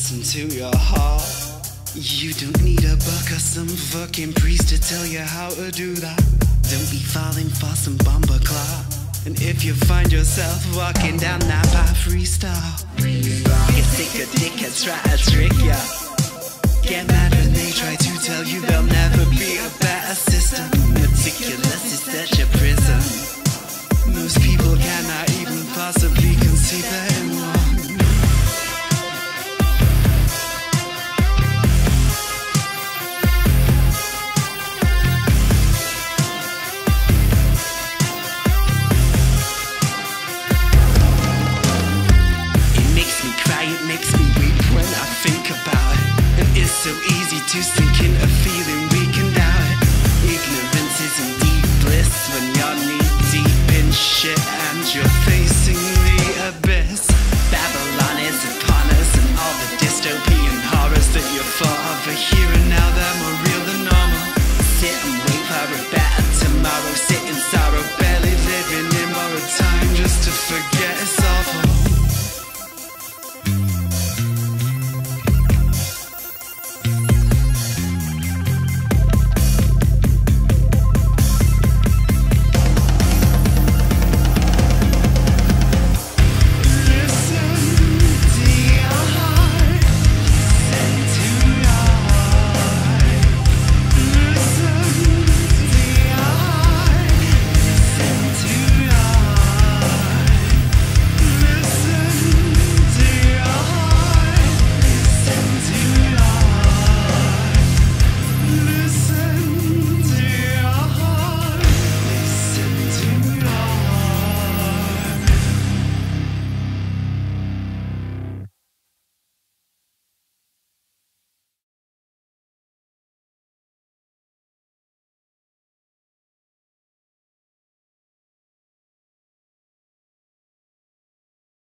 listen to your heart. You don't need a buck or some fucking priest to tell you how to do that. Don't be falling for some bomber clock. And if you find yourself walking down that path, freestyle. You think a dickhead's try to trick ya. Get mad when they try to tell you there'll never be a better system. Meticulous is such a prison. Most people cannot even possibly conceive they're in one. It makes me weep when I think about it. And it's so easy to sink in a feeling